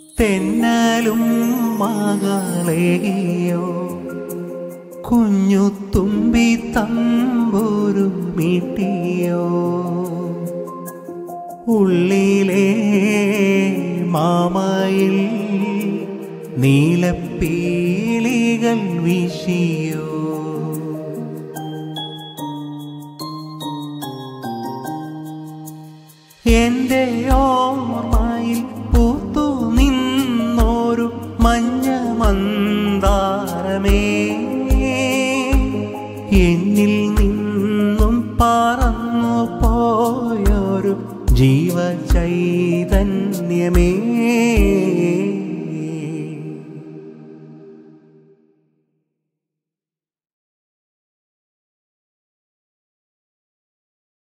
തെന്നലും മകളെയോ കുഞ്ഞു തുമ്പി തമ്പൂരു മീട്ടിയോ ഉള്ളിലെ മാമയിൽ നീലപ്പീലികൾ വീശിയോ എന്റെ ഓർമ്മയിൽ പൂത്തു നിന്നൊരു മഞ്ഞ മന്ദാരമേ എന്നിൽ നിന്നും പറന്നു പോയൊരു ജീവചൈതന്യമേ